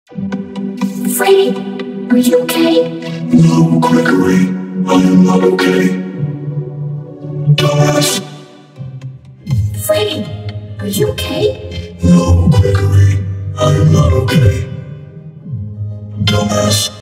Freddy, are you okay? No, Gregory, I am not okay. Dumbass. Freddy, are you okay? No, Gregory, I am not okay. Dumbass.